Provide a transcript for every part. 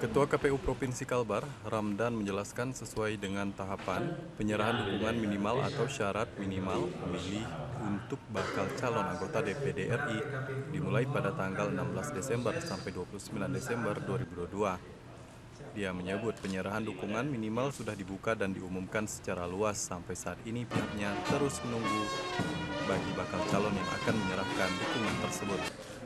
Ketua KPU Provinsi Kalbar, Ramdan, menjelaskan sesuai dengan tahapan penyerahan dukungan minimal atau syarat minimal pemilih untuk bakal calon anggota DPD RI dimulai pada tanggal 16 Desember sampai 29 Desember 2022. Dia menyebut penyerahan dukungan minimal sudah dibuka dan diumumkan secara luas. Sampai saat ini pihaknya terus menunggu bagi bakal calon yang akan menyerahkan dukungan tersebut.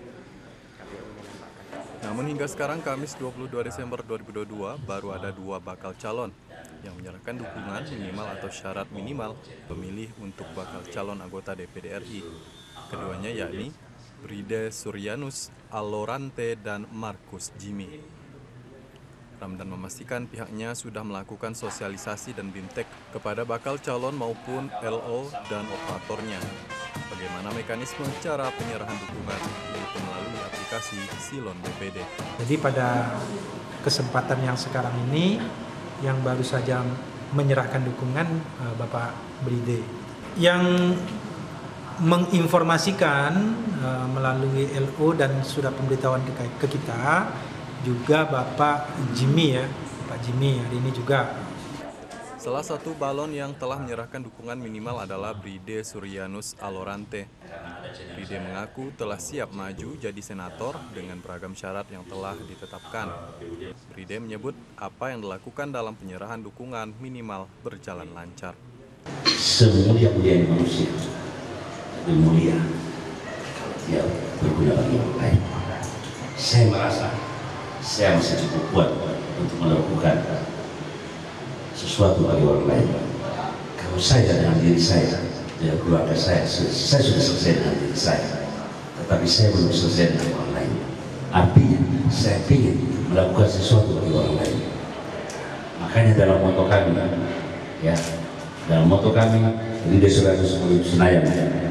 Namun hingga sekarang Kamis 22 Desember 2022 baru ada 2 bakal calon yang menyerahkan dukungan minimal atau syarat minimal pemilih untuk bakal calon anggota DPD RI. Keduanya yakni Bride Suryanus Alorante dan Markus Jimmy. Ramdan memastikan pihaknya sudah melakukan sosialisasi dan bimtek kepada bakal calon maupun LO dan operatornya. Bagaimana mekanisme cara penyerahan dukungan, yaitu melalui aplikasi Silon DPD. Jadi pada kesempatan yang sekarang ini, yang baru saja menyerahkan dukungan Bapak Bride, yang menginformasikan melalui LO dan sudah pemberitahuan ke kita, juga Bapak Jimmy ya, Pak Jimmy hari ini juga. Salah satu balon yang telah menyerahkan dukungan minimal adalah Bride Suryanus Alorante. Bride mengaku telah siap maju jadi senator dengan beragam syarat yang telah ditetapkan. Bride menyebut apa yang dilakukan dalam penyerahan dukungan minimal berjalan lancar. Semulia-mulia manusia, lebih mulia dia berguna bagi orang lain. Saya merasa saya masih cukup kuat untuk melakukan sesuatu bagi orang lain. Kalau saya dengan diri saya, dengan keluarga saya sudah selesai dengan diri saya, tetapi saya belum selesai dengan orang lain. Artinya saya ingin melakukan sesuatu bagi orang lain. Makanya dalam moto kami, Bride Suryanus Senayan,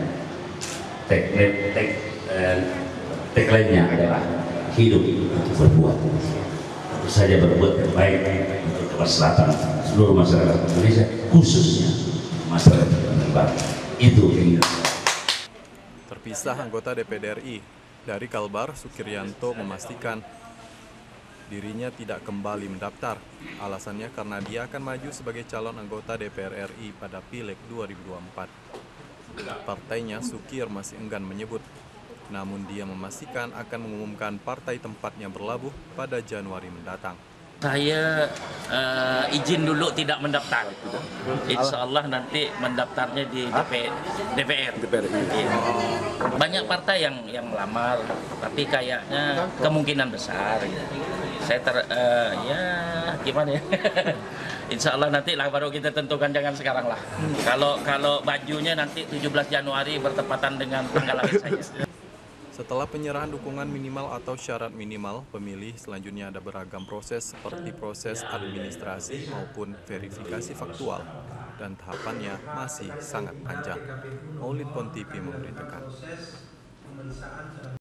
tagline-nya adalah hidup untuk berbuat. Tentu saja berbuat yang baik untuk kemaslahatan seluruh masyarakat Indonesia, khususnya masyarakat Kalbar. Itu yang Terpisah anggota DPD RI dari Kalbar, Sukiryanto memastikan dirinya tidak kembali mendaftar. Alasannya karena dia akan maju sebagai calon anggota DPR RI pada Pileg 2024. Partainya, Sukir, masih enggan menyebut. Namun dia memastikan akan mengumumkan partai tempatnya berlabuh pada Januari mendatang. Saya izin dulu tidak mendaftar. Insya Allah nanti mendaftarnya di DPR. Banyak partai yang melamar, tapi kayaknya kemungkinan besar. Saya gimana ya? Insya Allah nanti lah baru kita tentukan, jangan sekarang lah. Kalau bajunya nanti 17 Januari bertepatan dengan tanggal lahir saya. Setelah penyerahan dukungan minimal atau syarat minimal pemilih, selanjutnya ada beragam proses seperti proses administrasi maupun verifikasi faktual, dan tahapannya masih sangat panjang. Maulid Pon TV memberitakan.